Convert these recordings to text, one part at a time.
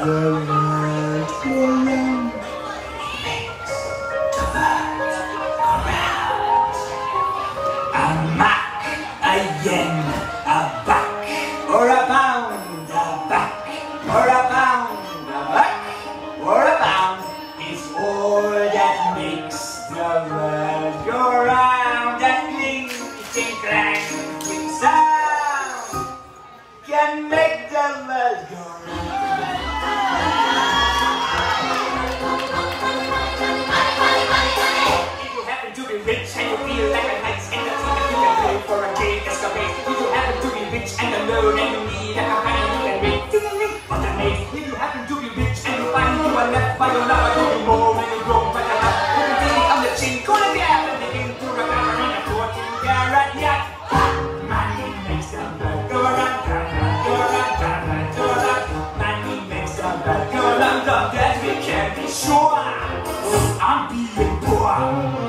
world go round. A mac, a yen, a back, or a pound, a back, or a pound, a back, or a pound is all that makes the world go round. And clink, clink, clank, clink sound can make the world go round. If you happen to be rich and you feel like a nice entertainment, you can pay for a day escapade. If you happen to be rich and alone and you need a companion, you can make alternate. If you happen to be rich and you find you are left by your lover, you will more when you grow by the love. You can think on the chin, gonna be happening into a car in a 14-carat yacht. Money makes the world go round, go round, go round, go round, go round. Money makes the world go round, of that we can be sure. I'm being poor.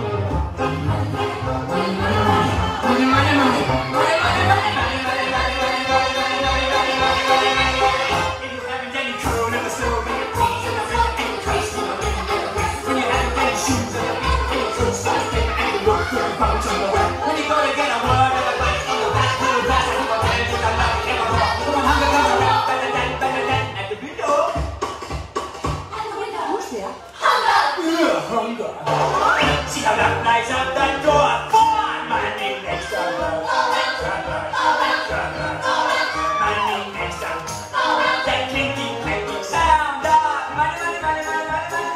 See how that flies out that door. Money makes the world. Money makes the that clinky clanky sound. Money, money, money, money, money, money.